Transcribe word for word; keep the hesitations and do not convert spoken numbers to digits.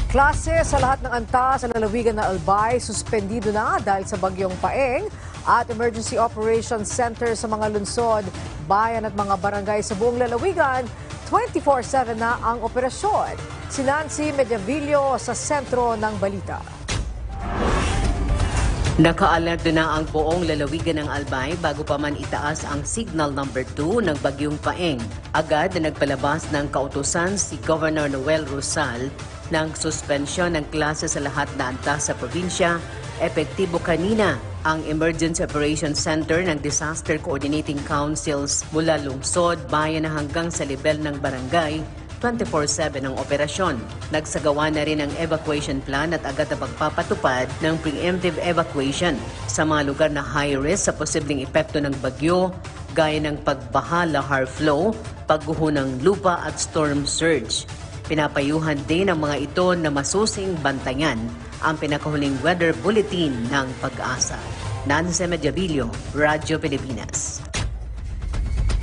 Klase sa lahat ng antas sa lalawigan na Albay, suspendido na dahil sa bagyong Paeng at Emergency Operations Center sa mga lungsod, bayan at mga barangay sa buong lalawigan, twenty-four seven na ang operasyon. Si Nancy Mediavillo sa sentro ng balita. Naka-alert na ang buong lalawigan ng Albay bago pa man itaas ang signal number two ng bagyong Paeng. Agad na nagpalabas ng kautusan si Governor Noel Rosal ng suspensyon ng klase sa lahat na antas sa probinsya. Epektibo kanina ang Emergency Operations Center ng Disaster Coordinating Councils mula lungsod, bayan na hanggang sa level ng barangay. twenty-four seven ang operasyon. Nagsagawa na rin ang evacuation plan at agad na pagpapatupad ng preemptive evacuation sa mga lugar na high risk sa posibleng epekto ng bagyo, gaya ng pagbaha, lahar flow, pagguho ng lupa at storm surge. Pinapayuhan din ang mga ito na masusing bantayan ang pinakahuling weather bulletin ng Pag-asa. Nancy Mediavillo, Radyo Pilipinas.